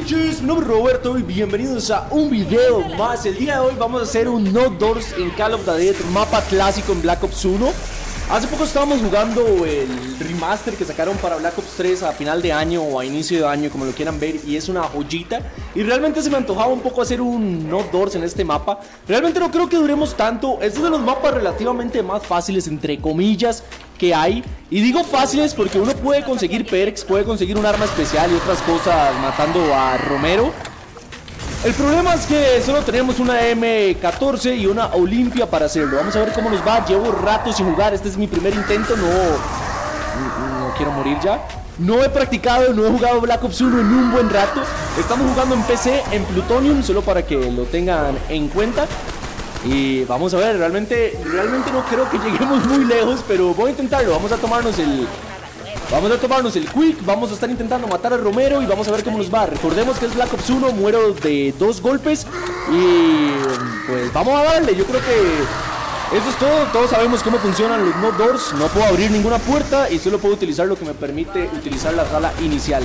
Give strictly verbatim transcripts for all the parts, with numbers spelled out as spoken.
Bitches, mi nombre es Roberto y bienvenidos a un video más. El día de hoy vamos a hacer un No Doors en Call of the Dead, mapa clásico en Black Ops uno. Hace poco estábamos jugando el remaster que sacaron para Black Ops tres a final de año o a inicio de año, como lo quieran ver, y es una joyita. Y realmente se me antojaba un poco hacer un No Doors en este mapa. Realmente no creo que duremos tanto. Este es de los mapas relativamente más fáciles, entre comillas, que hay. Y digo fáciles porque uno puede conseguir perks, puede conseguir un arma especial y otras cosas matando a Romero. El problema es que solo tenemos una M catorce y una Olympia para hacerlo. Vamos a ver cómo nos va. Llevo rato sin jugar. Este es mi primer intento. No, no, no quiero morir ya. No he practicado, no he jugado Black Ops uno en un buen rato. Estamos jugando en P C, en Plutonium, solo para que lo tengan en cuenta. Y vamos a ver, realmente, realmente no creo que lleguemos muy lejos, pero voy a intentarlo. Vamos a tomarnos el... Vamos a tomarnos el quick, vamos a estar intentando matar a Romero y vamos a ver cómo nos va. Recordemos que es Black Ops uno, muero de dos golpes y pues vamos a darle. Yo creo que eso es todo, todos sabemos cómo funcionan los No Doors. No puedo abrir ninguna puerta y solo puedo utilizar lo que me permite utilizar la sala inicial.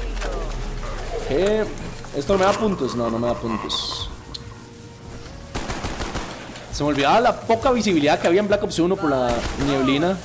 ¿Qué? ¿Esto no me da puntos? No, no me da puntos. Se me olvidaba la poca visibilidad que había en Black Ops uno por la nieblina.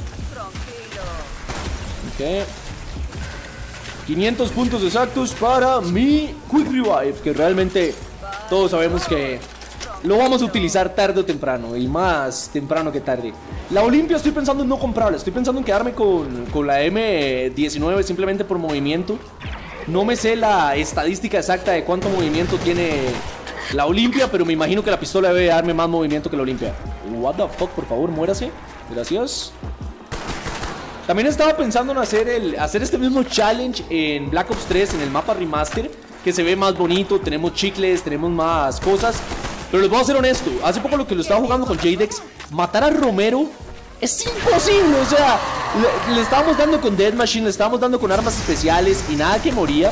Okay. quinientos puntos exactos para mi Quick Revive, que realmente todos sabemos que lo vamos a utilizar tarde o temprano, y más temprano que tarde. La Olympia estoy pensando en no comprarla, estoy pensando en quedarme con, con la M diecinueve simplemente por movimiento. No me sé la estadística exacta de cuánto movimiento tiene la Olympia, pero me imagino que la pistola debe darme más movimiento que la Olympia. What the fuck, por favor, muérase. Gracias. También estaba pensando en hacer, el, hacer este mismo challenge en Black Ops tres, en el mapa remaster, que se ve más bonito, tenemos chicles, tenemos más cosas. Pero les voy a ser honesto, hace poco lo que lo estaba jugando con Jadex, matar a Romero es imposible. O sea, le, le estábamos dando con Death Machine, le estábamos dando con armas especiales y nada que moría.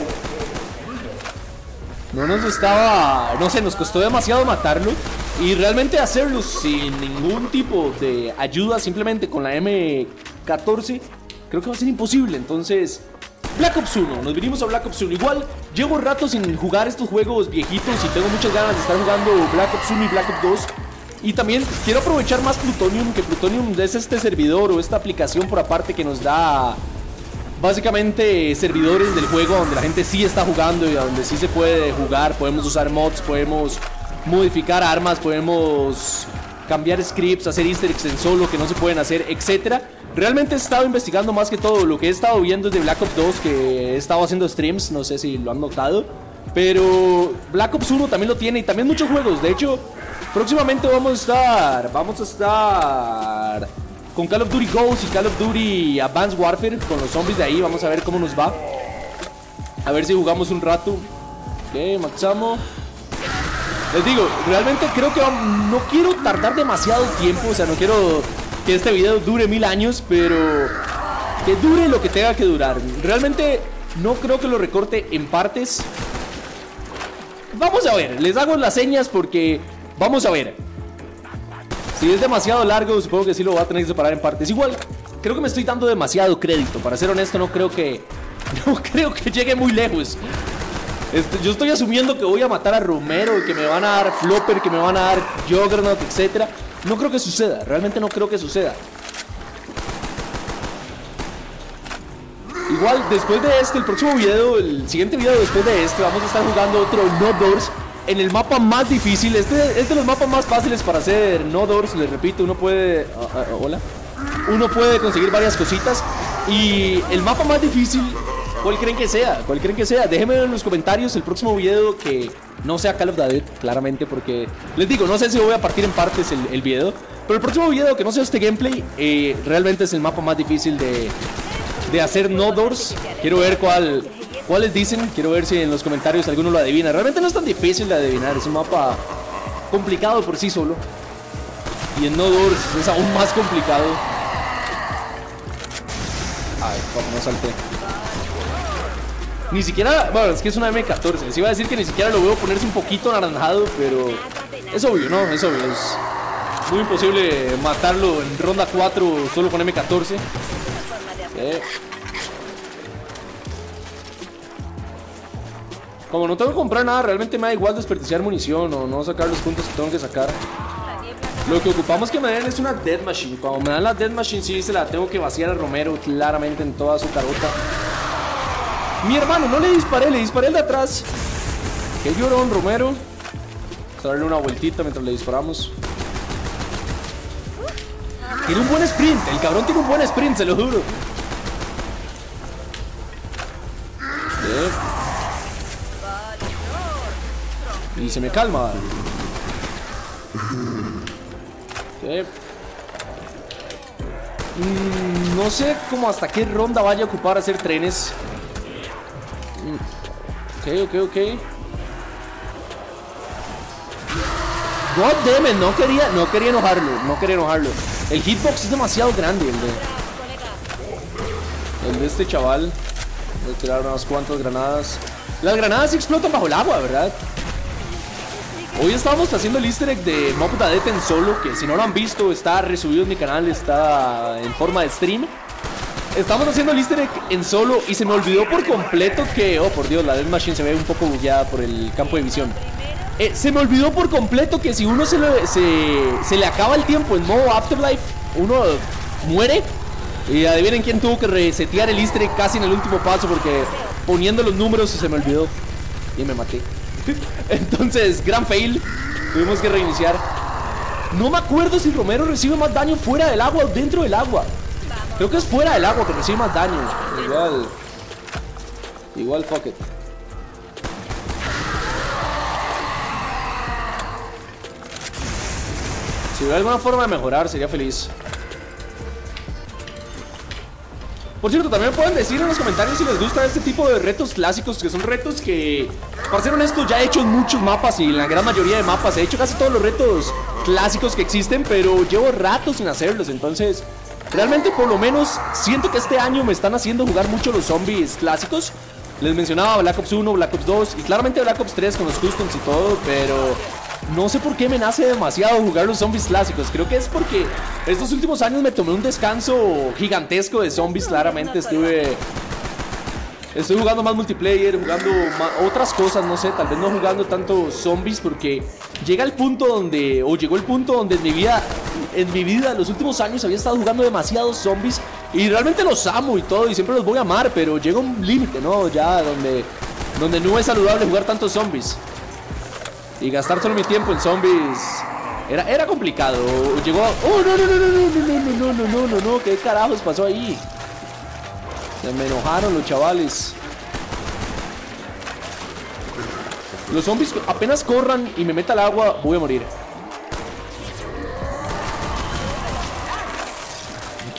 No nos estaba, no sé, nos costó demasiado matarlo. Y realmente hacerlo sin ningún tipo de ayuda, simplemente con la M catorce, creo que va a ser imposible. Entonces, Black Ops uno, nos vinimos a Black Ops uno. Igual, llevo rato sin jugar estos juegos viejitos y tengo muchas ganas de estar jugando Black Ops uno y Black Ops dos. Y también quiero aprovechar más Plutonium, que Plutonium es este servidor o esta aplicación por aparte que nos da básicamente servidores del juego donde la gente sí está jugando y donde sí se puede jugar. Podemos usar mods, podemos modificar armas, podemos cambiar scripts, hacer easter eggs en solo que no se pueden hacer, etcétera. Realmente he estado investigando más que todo. Lo que he estado viendo es de Black Ops dos, que he estado haciendo streams, no sé si lo han notado, pero Black Ops uno también lo tiene y también muchos juegos. De hecho, próximamente vamos a estar Vamos a estar con Call of Duty Ghosts y Call of Duty Advanced Warfare, con los zombies de ahí. Vamos a ver cómo nos va, a ver si jugamos un rato. Ok, maxamo. Les digo, realmente creo que no quiero tardar demasiado tiempo. O sea, no quiero que este video dure mil años, pero que dure lo que tenga que durar. Realmente no creo que lo recorte en partes. Vamos a ver, les hago las señas porque vamos a ver. Si es demasiado largo, supongo que sí lo voy a tener que separar en partes. Igual, creo que me estoy dando demasiado crédito. Para ser honesto, no creo que No creo que llegue muy lejos. Este, yo estoy asumiendo que voy a matar a Romero, que me van a dar Flopper, que me van a dar Juggernaut, etcétera. No creo que suceda, realmente no creo que suceda. Igual, después de este, el próximo video, el siguiente video después de este, vamos a estar jugando otro No Doors en el mapa más difícil. Este es de los mapas más fáciles para hacer No Doors, les repito. Uno puede... Uh, uh, hola. Uno puede conseguir varias cositas. Y el mapa más difícil, ¿cuál creen que sea? ¿Cuál creen que sea? Déjenme en los comentarios el próximo video que no sea Call of the Dead, claramente, porque les digo, no sé si voy a partir en partes el, el video. Pero el próximo video que no sea este gameplay, eh, realmente es el mapa más difícil de, de hacer No Doors. Quiero ver cuál, cuáles dicen, quiero ver si en los comentarios alguno lo adivina. Realmente no es tan difícil de adivinar, es un mapa complicado por sí solo. Y en No Doors es aún más complicado. Ay, fuck, no salté. Ni siquiera, bueno, es que es una M catorce. Les iba a decir que ni siquiera lo veo ponerse un poquito anaranjado, pero es obvio, ¿no? Es obvio, es muy imposible matarlo en ronda cuatro solo con M catorce. Eh. Como no tengo que comprar nada, realmente me da igual desperdiciar munición o no sacar los puntos que tengo que sacar. Lo que ocupamos que me den es una Death Machine. Cuando me dan la Death Machine, sí se la tengo que vaciar a Romero claramente en toda su carota. Mi hermano, no le disparé, le disparé el de atrás. Qué llorón, Romero. Vamos a darle una vueltita mientras le disparamos. Tiene un buen sprint, el cabrón tiene un buen sprint, se lo juro. Sí. Y se me calma. Sí. Mm, no sé cómo hasta qué ronda vaya a ocupar hacer trenes. Mm. Ok, ok, ok. God damn it, no quería, no quería enojarlo, no quería enojarlo. El hitbox es demasiado grande, el de, el de este chaval. Voy a tirar unas cuantas granadas. Las granadas explotan bajo el agua, ¿verdad? Hoy estábamos haciendo el easter egg de Mob the Dead en solo, que si no lo han visto está resubido en mi canal, está en forma de stream. Estamos haciendo el easter egg en solo y se me olvidó por completo que... Oh, por Dios, la Death Machine se ve un poco bugueada por el campo de visión. Eh, se me olvidó por completo que si uno se le, se, se le acaba el tiempo en modo Afterlife, uno muere. Y adivinen quién tuvo que resetear el easter egg casi en el último paso, porque poniendo los números se me olvidó y me maté. Entonces, gran fail. Tuvimos que reiniciar. No me acuerdo si Romero recibe más daño fuera del agua o dentro del agua. Creo que es fuera del agua que recibe más daño. Igual Igual fuck it. Si hubiera alguna forma de mejorar, sería feliz. Por cierto, también pueden decir en los comentarios si les gusta este tipo de retos clásicos, que son retos que, para ser honesto, ya he hecho en muchos mapas y en la gran mayoría de mapas. He hecho casi todos los retos clásicos que existen, pero llevo rato sin hacerlos. Entonces, realmente por lo menos siento que este año me están haciendo jugar mucho los zombies clásicos. Les mencionaba Black Ops uno, Black Ops dos y claramente Black Ops tres con los customs y todo, pero... no sé por qué me nace demasiado jugar los zombies clásicos. Creo que es porque estos últimos años me tomé un descanso gigantesco de zombies. Claramente estuve Estoy jugando más multiplayer, jugando más, otras cosas, no sé. Tal vez no jugando tanto zombies, porque llega el punto donde, o llegó el punto donde en mi vida En mi vida, en los últimos años había estado jugando demasiados zombies. Y realmente los amo y todo, y siempre los voy a amar, pero llega un límite, ¿no? Ya donde, donde no es saludable jugar tantos zombies. Y gastar solo mi tiempo en zombies Era, era complicado. Llegó... ¡Oh, no, no, no, no, no, no, no, no, no, no, no! ¿Qué carajos pasó ahí? Se me enojaron los chavales. Los zombies apenas corran y me meta al agua, voy a morir. Ok.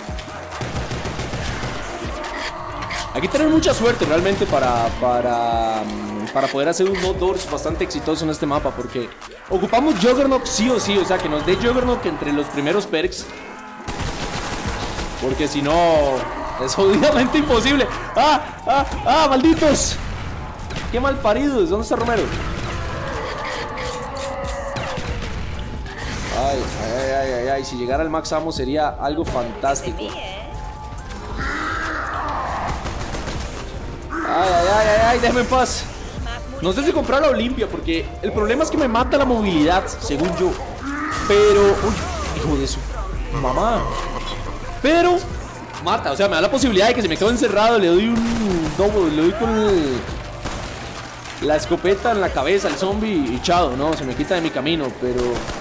Hay que tener mucha suerte realmente para... Para... Para poder hacer un no doors bastante exitoso en este mapa, porque ocupamos Juggernaut sí o sí, o sea, que nos dé Juggernaut entre los primeros perks, porque si no es jodidamente imposible. ¡Ah! ¡Ah! ¡Ah! ¡Malditos! ¡Qué mal paridos! ¿Dónde está Romero? Ay, ay, ay, ay, ay. Si llegara al max ammo sería algo fantástico. Ay, ay, ay, ay, ay, déjame en paz. No sé si comprar la Olimpia, porque el problema es que me mata la movilidad, según yo. Pero... uy, hijo de eso. Mamá. Pero... mata, o sea, me da la posibilidad de que si me quedo encerrado le doy un... double, le doy con el... la escopeta en la cabeza al zombie y chao, ¿no? Se me quita de mi camino, pero...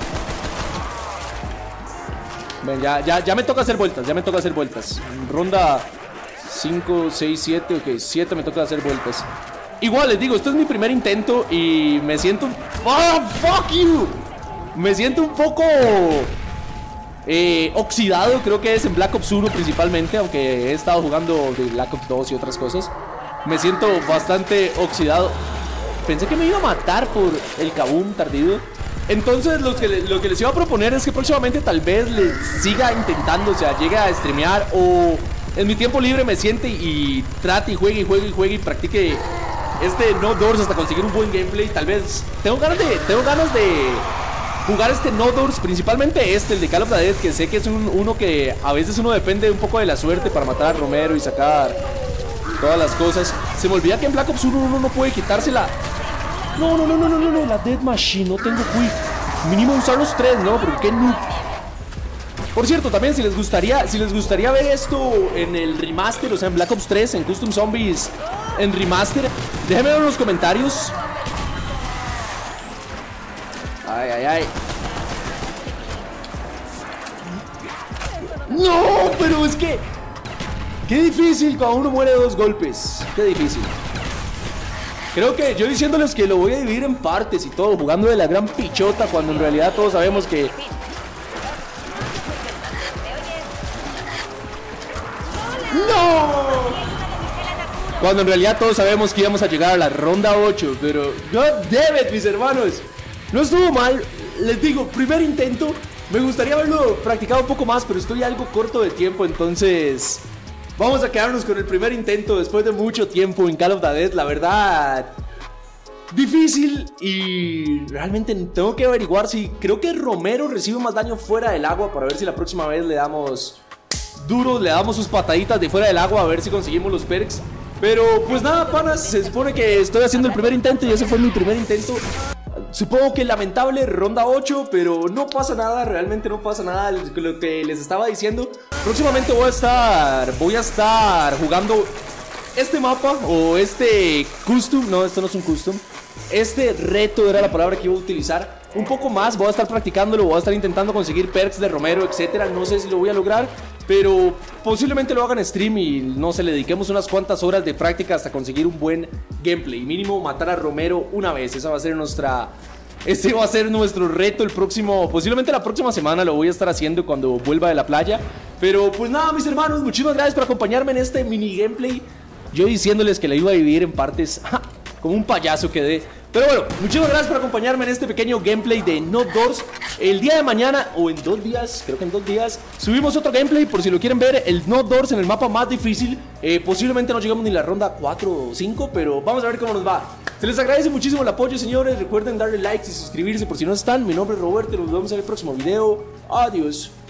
ven, ya, ya, ya me toca hacer vueltas, ya me toca hacer vueltas. Ronda cinco, seis, siete, ok, siete me toca hacer vueltas. Igual les digo, esto es mi primer intento y me siento... ¡Oh, fuck you! Me siento un poco... Eh, oxidado, creo que es en Black Ops uno principalmente, aunque he estado jugando de Black Ops dos y otras cosas. Me siento bastante oxidado. Pensé que me iba a matar por el kaboom tardío. Entonces lo que, lo que les iba a proponer es que próximamente tal vez les siga intentando, o sea, llegue a streamear o en mi tiempo libre me siente y trate y juegue y juegue y juegue y practique este no doors hasta conseguir un buen gameplay. Tal vez tengo ganas de, tengo ganas de jugar este no doors, principalmente este, el de Call of the Dead, que sé que es un, uno que a veces uno depende un poco de la suerte para matar a Romero y sacar todas las cosas. Se me olvida que en Black Ops uno uno no puede quitársela. No, no, no, no, no, no, no, la Death Machine, no tengo quick. Mínimo usar los tres, ¿no? Porque qué noob. Por cierto, también si les gustaría, si les gustaría ver esto en el remaster, o sea, en Black Ops tres, en Custom Zombies, en remaster, déjenme ver en los comentarios. Ay, ay, ay. No, pero es que qué difícil cuando uno muere de dos golpes. Qué difícil. Creo que yo diciéndoles que lo voy a dividir en partes y todo, jugando de la gran pichota, cuando en realidad todos sabemos que... ¡No! Cuando en realidad todos sabemos que íbamos a llegar a la ronda ocho, pero... God damn it, mis hermanos. No estuvo mal, les digo, primer intento. Me gustaría haberlo practicado un poco más, pero estoy algo corto de tiempo, entonces... Vamos a quedarnos con el primer intento después de mucho tiempo en Call of the Dead. La verdad, difícil, y realmente tengo que averiguar si... Creo que Romero recibe más daño fuera del agua, para ver si la próxima vez le damos duro, le damos sus pataditas de fuera del agua, a ver si conseguimos los perks. Pero pues nada, panas, se supone que estoy haciendo el primer intento y ese fue mi primer intento. Supongo que lamentable, ronda ocho, pero no pasa nada, realmente no pasa nada. Lo que les estaba diciendo, próximamente voy a estar, voy a estar jugando este mapa o este custom, no, esto no es un custom. Este reto era la palabra que iba a utilizar. Un poco más, voy a estar practicándolo, voy a estar intentando conseguir perks de Romero, etcétera. No sé si lo voy a lograr, pero posiblemente lo haga en stream y no sé, le dediquemos unas cuantas horas de práctica hasta conseguir un buen gameplay. Mínimo matar a Romero una vez, esa va a ser nuestra... Este va a ser nuestro reto el próximo... Posiblemente la próxima semana lo voy a estar haciendo cuando vuelva de la playa. Pero pues nada, mis hermanos, muchísimas gracias por acompañarme en este mini gameplay. Yo diciéndoles que la iba a dividir en partes, como un payaso quedé. Pero bueno, muchísimas gracias por acompañarme en este pequeño gameplay de Not Doors. El día de mañana, o en dos días, creo que en dos días, subimos otro gameplay por si lo quieren ver. El Not Doors en el mapa más difícil. eh, Posiblemente no llegamos ni a la ronda cuatro o cinco, pero vamos a ver cómo nos va. Se les agradece muchísimo el apoyo, señores. Recuerden darle likes y suscribirse por si no están. Mi nombre es Roberto y nos vemos en el próximo video. Adiós.